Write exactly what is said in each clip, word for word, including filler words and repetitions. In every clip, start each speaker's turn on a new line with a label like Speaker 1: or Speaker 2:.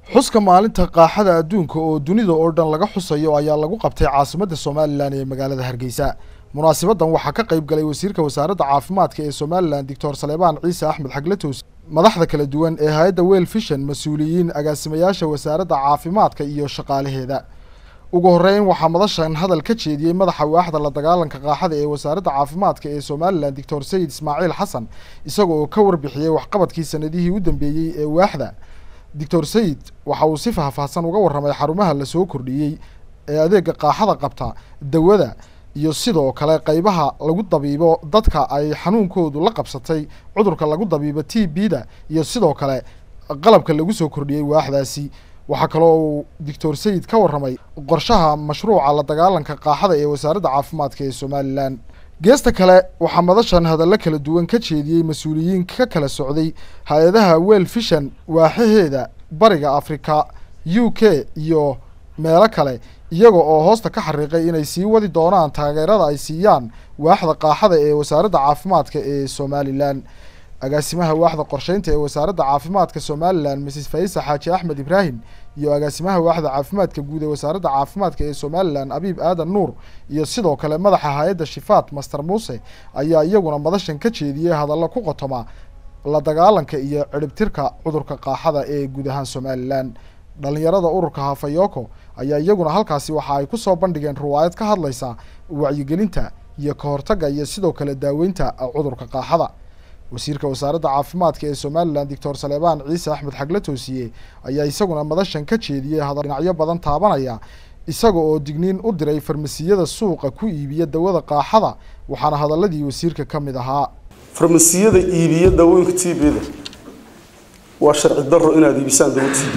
Speaker 1: xuska maalinta qaaxada adduunka oo dunida oo dhan laga xusayo ayaa lagu qabtay caasimadda Soomaaliland ee magaalada Hargeysa. Munaasabaddan waxaa ka qayb galay wasiirka wasaaradda caafimaadka ee Soomaaliland Doctor Saleebaan Ciise Axmed Xaglatoos, madaxda kala duwan ee hay'adda World Vision, mas'uuliyiin agaasimayaasha wasaaradda caafimaadka iyo shaqaalaheeda. ugu horeyn waxaa madashan hadal ka jeediyay madaxa waaxda la dagaalanka qaaxada ee wasaaradda caafimaadka ee Soomaaliland Doctor Sayid Ismaaciil Xasan, isagoo ka warbixiyay waxqabadkii sanadihii u dambeeyay ee waaxda. Doctor Sayid waxa uu si faahfaahsan uga warramay xarumaha la soo kordhiyay ee adeega qaaxada qabta, dawada iyo sidoo kale qaybaha lagu dabiibo dadka ay xanuunkoodu la qabsatay cudurka lagu dabiibo T B-da iyo sidoo kale qalabka lagu soo kordhiyay waaxdaasi. waxaa kaloo uu Doctor Sayid ka warramay qorshaha mashruuca la dagaalanka qaaxada ee wasaaradda caafimaadka ee Soomaaliland. geesta kale waxaa madashan hadallo kala duwan ka jeediyay mas'uuliyiin ka kala socday hay'adaha World Vision, waaxaheeda bariga Afrika, U K iyo meelo kale, iyaga oo hoosta ka xariiqay inay sii wadi doonaan taageerada ay siiyaan waaxda qaaxada ee wasaaradda caafimaadka ee Soomaaliland. agaasimaha waaxda qorsheynta ee wasaaradda caafimaadka Soomaaliland Missus Faysa Xaaji Axmed Ibraahim iyo agaasimaha waaxda caafimaadka guud ee wasaaradda caafimaadka ee Soomaaliland Abiib Aadan Nuur iyo sidoo kale madaxa hay'adda Shifaat Master Muuse ayaa iyaguna madashan ka jeediyay hadallo ku qotoma la dagaalanka iyo ciribtirka cudurka qaaxada ee guud ahaan Soomaaliland. dhalinyarada ururka Hafayoko ayaa iyaguna halkaasi waxa ay ku soo bandhigeen riwaayad ka hadlaysa wacyigelinta iyo ka hortagga iyo sidoo kale daaweynta cudurka qaaxada. wasiirka wasaaradda caafimaadka ee Soomaaliland Doctor Saleebaan Ciise Axmed Xaglatoos ayaa isaguna madashan ka jeediyay hadal dhinacyo badan taabanaya, isaga oo digniin u diray farmasiyada suuqa ku iibiya dawada qaaxada, waxaana hadaladii wasiirka ka mid ahaa:
Speaker 2: farmasiyada iibiya dawooyinka T B-da waa sharci darro inaad iibisaan dawada T B.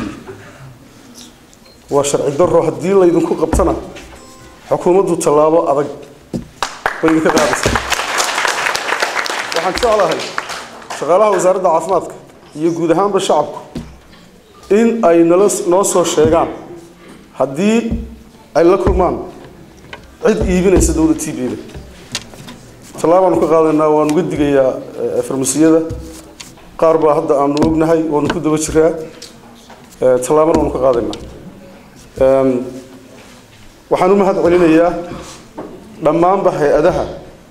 Speaker 2: waa sharci darro haddii la idinku qabtana xukuumaddu tallaabo adag way idinka qaadaysaa. waxaan jeclahay shaqaalaha wasaaradda caafimaadka iyo guud ahaanba shacabku in ay nala noo soo sheegaan haddii ay la kulmaan cid iibinaysa dawladda T B-da. tallaabaan ka qaadanaynaa, waan uga digayaa farmasiyada qaar baa hadda aanu ognahay waanu ku daba jiraa, tallaabana waanu ka qaadaynaa. waxaan u mahad celinayaa dhammaanba hay-adaha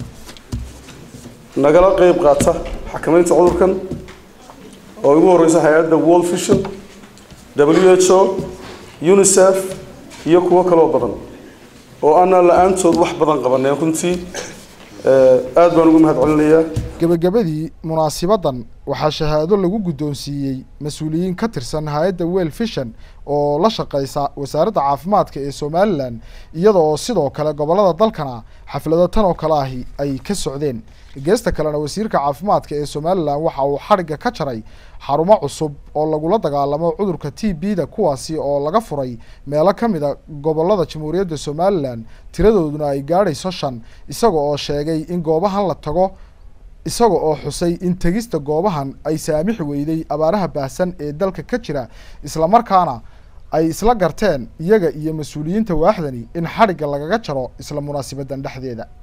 Speaker 2: nagala qayb qaata xakamaynta cudurkan oo ugu horeysa hay'adda World Vision, W H O, UNICEF iyo kuwa kale oo badan oo aan la'aantood wax badan qabanay. runtii aad baan ugu mahad celinayaa.
Speaker 1: gabagabadii munaasabaddan waxaa shahaado lagu guddoonsiiyey mas'uuliyiin ka tirsan hay'adda World Vision oo la shaqeysa wasaaradda caafimaadka ee Soomaaliland, iyada oo sidoo kale gobolada dalkana xaflado tan oo kale ahi ay ka socdeen. geesta kalena wasiirka caafimaadka ee Soomaaliland waxa uu xariga ka jaray xarumo cusub oo lagula dagaalamo cudurka T B-da, kuwaasi oo laga furay meelo ka mid ah gobolada Jamhuuriyadda Soomaaliland, tiradooduna ay gaadhayso shan, isaga oo sheegay in goobahan la tago isaga oo xusay in tagista goobahan ay saamixi weyday abaaraha baahsan ee dalka ka jira, isla markaana ay isla garteen iyaga iyo mas'uuliyiinta waaxdani in xariga lagaga jaro isla munaasabaddan dhexdeeda.